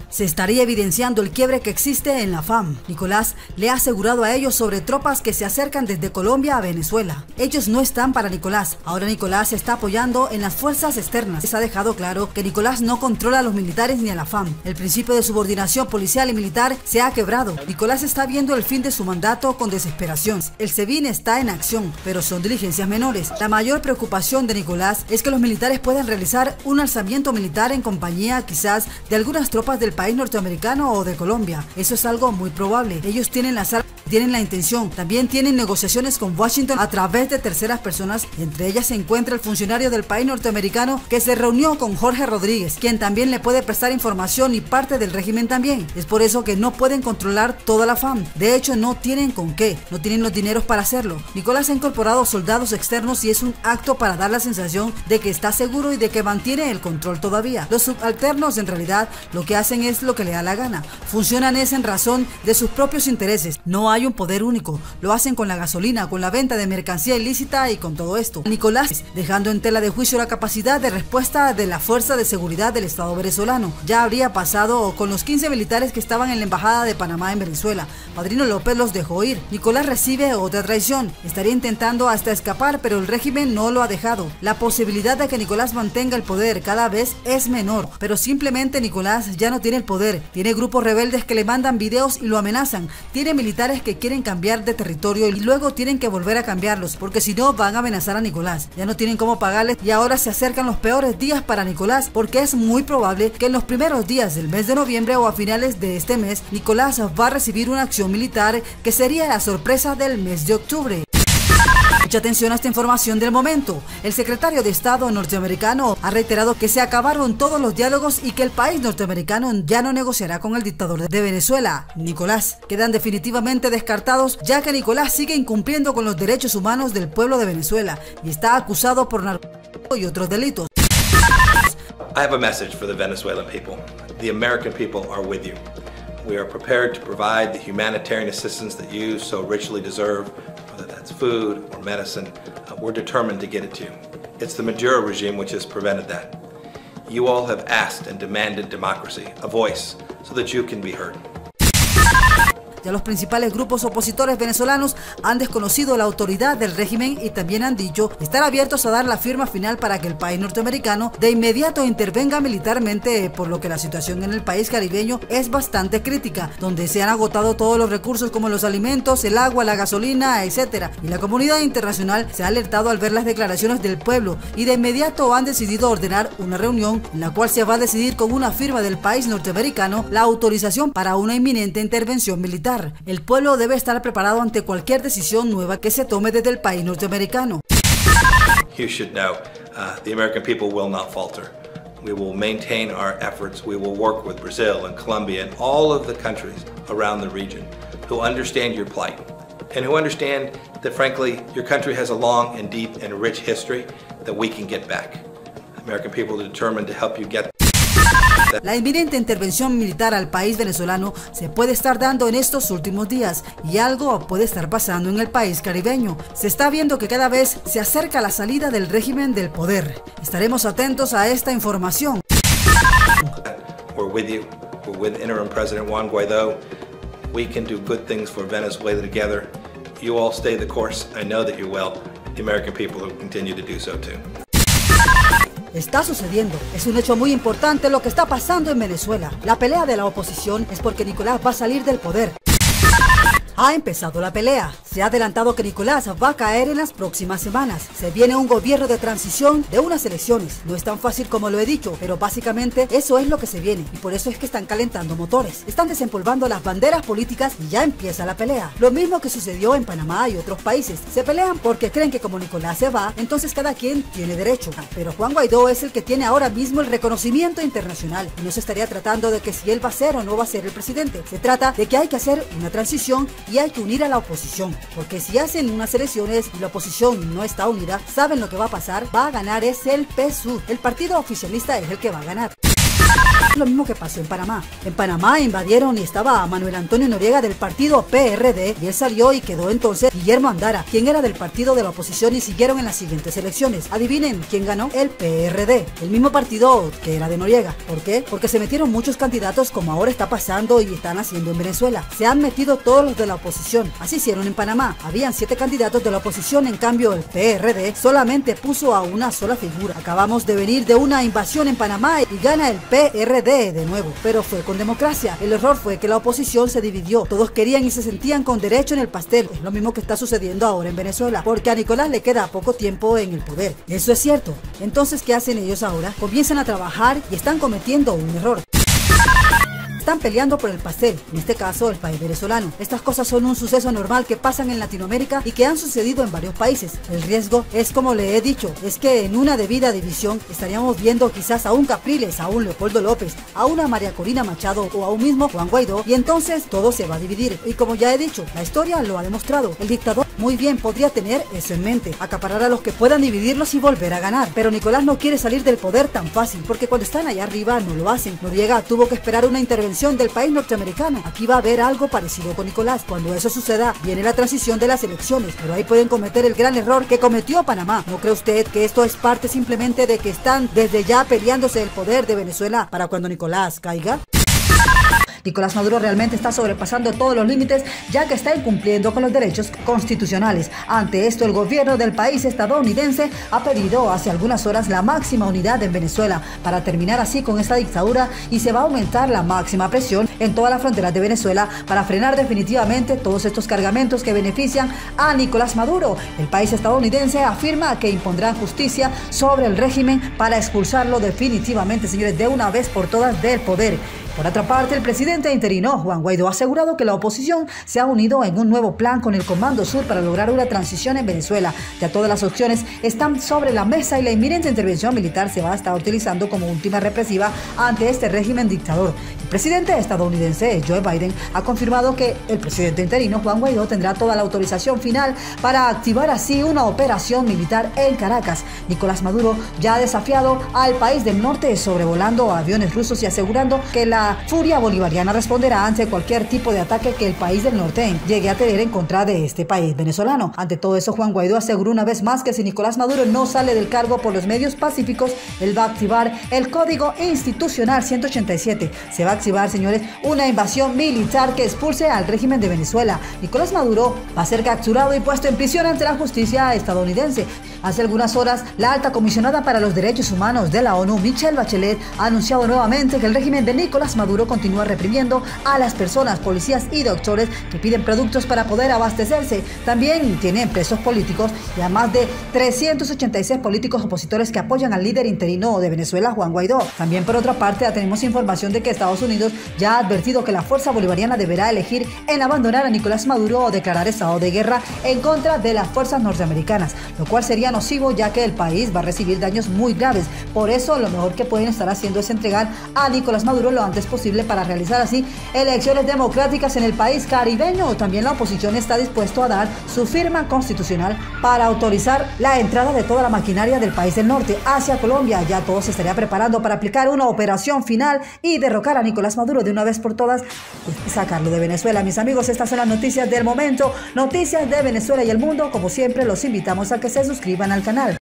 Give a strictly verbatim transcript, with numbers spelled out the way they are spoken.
se estaría evidenciando el quiebre que existe en la F A M. Nicolás le ha asegurado a ellos sobre tropas que se acercan desde Colombia a Venezuela. Ellos no están para Nicolás. Ahora Nicolás se está apoyando en las fuerzas externas. Se ha dejado claro que Nicolás no controla a los militares ni a la F A M. El principio de subordinación policial y militar se ha quebrado. Nicolás está viendo el fin de su mandato con desesperación. El SEBIN está en acción, pero son diligencias menores. La mayor preocupación de Nicolás es que los militares puedan realizar un alzamiento militar en compañía quizás de algunas tropas del país norteamericano o de Colombia. Eso es algo muy probable. Ellos tienen las armas, tienen la intención, también tienen negociaciones con Washington a través de terceras personas. Entre ellas se encuentra el funcionario del país norteamericano que se reunió con Jorge Rodríguez, quien también le puede prestar información y parte del régimen también. Es por eso que no pueden controlar toda la F A M. De hecho, no tienen con qué, no tienen los dineros para hacerlo. Nicolás ha incorporado soldados externos y es un acto para dar la sensación de que está seguro y de que mantiene el control todavía. Los subalternos en realidad lo que hacen es lo que le da la gana. Funcionan es en razón de sus propios intereses. No hay un poder único. Lo hacen con la gasolina, con la venta de mercancía ilícita y con todo esto. Nicolás dejando en tela de juicio la capacidad de respuesta de la Fuerza de Seguridad del Estado venezolano. Ya habría pasado con los quince militares que estaban en la Embajada de Panamá en Venezuela. Padrino López los dejó ir. Nicolás recibe otra traición. Estaría intentando hasta escapar, pero el régimen no lo ha dejado. La posibilidad de que Nicolás mantenga el poder cada vez es menor, pero simplemente Nicolás ya no tiene el poder. Tiene grupos rebeldes que le mandan videos y lo amenazan. Tiene militares que quieren cambiar de territorio y luego tienen que volver a cambiarlos, porque si no van a amenazar a Nicolás. Ya no tienen cómo pagarles y ahora se acercan los peores días para Nicolás, porque es muy probable que en los primeros días del mes de noviembre o a finales de este mes, Nicolás va a recibir una acción militar que sería la sorpresa del mes de octubre. Mucha atención a esta información del momento. El secretario de Estado norteamericano ha reiterado que se acabaron todos los diálogos y que el país norteamericano ya no negociará con el dictador de Venezuela, Nicolás. Quedan definitivamente descartados, ya que Nicolás sigue incumpliendo con los derechos humanos del pueblo de Venezuela y está acusado por narcotráfico y otros delitos. I have a message for the Venezuelan people. The American people are with you. We are prepared to provide the humanitarian assistance that you so richly deserve, whether that's food or medicine. Uh, we're determined to get it to you. It's the Maduro regime which has prevented that. You all have asked and demanded democracy, a voice, so that you can be heard. Ya los principales grupos opositores venezolanos han desconocido la autoridad del régimen y también han dicho estar abiertos a dar la firma final para que el país norteamericano de inmediato intervenga militarmente, por lo que la situación en el país caribeño es bastante crítica, donde se han agotado todos los recursos como los alimentos, el agua, la gasolina, etcétera. Y la comunidad internacional se ha alertado al ver las declaraciones del pueblo y de inmediato han decidido ordenar una reunión en la cual se va a decidir con una firma del país norteamericano la autorización para una inminente intervención militar. El pueblo debe estar preparado ante cualquier decisión nueva que se tome desde el país norteamericano. You should know, uh, the American people will not falter. We will maintain our efforts. We will work with Brazil and Colombia and all of the countries around the region who understand your plight and who understand that, frankly, your country has a long and deep and rich history that we can get back. The American people are determined to help you get. La inminente intervención militar al país venezolano se puede estar dando en estos últimos días y algo puede estar pasando en el país caribeño. Se está viendo que cada vez se acerca la salida del régimen del poder. Estaremos atentos a esta información. We're with you. We're with Interim President Juan Guaidó. We can do good things for Venezuela together. You all stay the course. I know that you will. The American people will continue to do so too. Está sucediendo. Es un hecho muy importante lo que está pasando en Venezuela. La pelea de la oposición es porque Nicolás va a salir del poder. Ha empezado la pelea. Se ha adelantado que Nicolás va a caer en las próximas semanas. Se viene un gobierno de transición de unas elecciones. No es tan fácil como lo he dicho, pero básicamente eso es lo que se viene. Y por eso es que están calentando motores. Están desempolvando las banderas políticas y ya empieza la pelea. Lo mismo que sucedió en Panamá y otros países. Se pelean porque creen que como Nicolás se va, entonces cada quien tiene derecho. Pero Juan Guaidó es el que tiene ahora mismo el reconocimiento internacional. Y no se estaría tratando de que si él va a ser o no va a ser el presidente. Se trata de que hay que hacer una transición y hay que unir a la oposición, porque si hacen unas elecciones y la oposición no está unida, saben lo que va a pasar, va a ganar es el P S U V, el partido oficialista es el que va a ganar. lo mismo que pasó en Panamá. En Panamá invadieron y estaba Manuel Antonio Noriega del partido P R D y él salió y quedó entonces Guillermo Andara, quien era del partido de la oposición, y siguieron en las siguientes elecciones. Adivinen quién ganó, el P R D, el mismo partido que era de Noriega. ¿Por qué? Porque se metieron muchos candidatos, como ahora está pasando y están haciendo en Venezuela. Se han metido todos los de la oposición. Así hicieron en Panamá. Habían siete candidatos de la oposición, en cambio el P R D solamente puso a una sola figura. Acabamos de venir de una invasión en Panamá y gana el P R D de nuevo, pero fue con democracia. El error fue que la oposición se dividió. Todos querían y se sentían con derecho en el pastel. Es lo mismo que está sucediendo ahora en Venezuela, porque a Nicolás le queda poco tiempo en el poder. Eso es cierto. Entonces, ¿qué hacen ellos ahora? Comienzan a trabajar y están cometiendo un error. Están peleando por el pastel, en este caso el país venezolano. Estas cosas son un suceso normal que pasan en Latinoamérica y que han sucedido en varios países. El riesgo es, como le he dicho, es que en una debida división estaríamos viendo quizás a un Capriles, a un Leopoldo López, a una María Corina Machado o a un mismo Juan Guaidó, y entonces todo se va a dividir. Y como ya he dicho, la historia lo ha demostrado. El dictador muy bien podría tener eso en mente, acaparar a los que puedan dividirlos y volver a ganar. Pero Nicolás no quiere salir del poder tan fácil, porque cuando están allá arriba no lo hacen. Noriega tuvo que esperar una intervención del país norteamericano. Aquí va a haber algo parecido con Nicolás. Cuando eso suceda, viene la transición de las elecciones, pero ahí pueden cometer el gran error que cometió Panamá. ¿No cree usted que esto es parte simplemente de que están desde ya peleándose el poder de Venezuela para cuando Nicolás caiga? Nicolás Maduro realmente está sobrepasando todos los límites, ya que está incumpliendo con los derechos constitucionales. Ante esto, el gobierno del país estadounidense ha pedido hace algunas horas la máxima unidad en Venezuela para terminar así con esta dictadura, y se va a aumentar la máxima presión en todas las fronteras de Venezuela para frenar definitivamente todos estos cargamentos que benefician a Nicolás Maduro. El país estadounidense afirma que impondrán justicia sobre el régimen para expulsarlo definitivamente, señores, de una vez por todas del poder. Por otra parte, el presidente interino Juan Guaidó ha asegurado que la oposición se ha unido en un nuevo plan con el Comando Sur para lograr una transición en Venezuela. Ya todas las opciones están sobre la mesa y la inminente intervención militar se va a estar utilizando como última represiva ante este régimen dictador. El presidente estadounidense Joe Biden ha confirmado que el presidente interino Juan Guaidó tendrá toda la autorización final para activar así una operación militar en Caracas. Nicolás Maduro ya ha desafiado al país del norte sobrevolando aviones rusos y asegurando que la furia bolivariana responderá ante cualquier tipo de ataque que el país del norte llegue a tener en contra de este país venezolano. Ante todo eso, Juan Guaidó aseguró una vez más que si Nicolás Maduro no sale del cargo por los medios pacíficos, él va a activar el Código Institucional ciento ochenta y siete. Se va a activar, señores, una invasión militar que expulse al régimen de Venezuela. Nicolás Maduro va a ser capturado y puesto en prisión ante la justicia estadounidense. Hace algunas horas, la alta comisionada para los derechos humanos de la ONU, Michelle Bachelet, ha anunciado nuevamente que el régimen de Nicolás Maduro continúa reprimiendo a las personas, policías y doctores que piden productos para poder abastecerse. También tienen presos políticos y a más de trescientos ochenta y seis políticos opositores que apoyan al líder interino de Venezuela, Juan Guaidó. También, por otra parte, tenemos información de que Estados Unidos ya ha advertido que la fuerza bolivariana deberá elegir en abandonar a Nicolás Maduro o declarar estado de guerra en contra de las fuerzas norteamericanas, lo cual sería nocivo, ya que el país va a recibir daños muy graves. Por eso, lo mejor que pueden estar haciendo es entregar a Nicolás Maduro lo antes posible para realizar así elecciones democráticas en el país caribeño. También la oposición está dispuesto a dar su firma constitucional para autorizar la entrada de toda la maquinaria del país del norte hacia Colombia. Ya todo se estaría preparando para aplicar una operación final y derrocar a Nicolás Maduro de una vez por todas y sacarlo de Venezuela. Mis amigos, estas son las noticias del momento, noticias de Venezuela y el mundo. Como siempre, los invitamos a que se suscriban al canal.